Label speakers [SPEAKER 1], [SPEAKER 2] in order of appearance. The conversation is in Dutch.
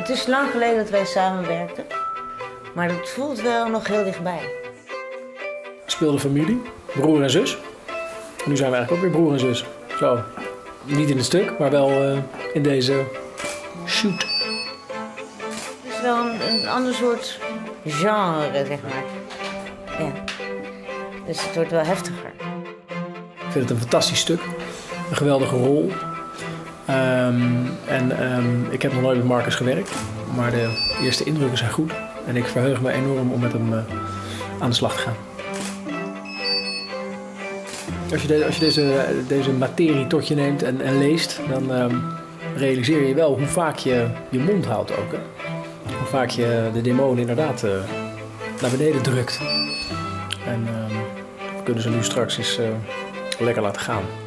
[SPEAKER 1] Het is lang geleden dat wij samenwerkten, maar het voelt wel nog heel dichtbij.
[SPEAKER 2] Speelde familie, broer en zus. Nu zijn we eigenlijk ook weer broer en zus. Zo, niet in het stuk, maar wel in deze shoot.
[SPEAKER 1] Het is wel een ander soort genre, zeg maar. Ja. Dus het wordt wel heftiger.
[SPEAKER 2] Ik vind het een fantastisch stuk. Een geweldige rol. Ik heb nog nooit met Marcus gewerkt, maar de eerste indrukken zijn goed. En ik verheug me enorm om met hem aan de slag te gaan. Als je deze materie tot je neemt en leest, dan realiseer je wel hoe vaak je je mond houdt ook. Hè? Hoe vaak je de demon inderdaad naar beneden drukt. En we kunnen ze nu straks eens lekker laten gaan.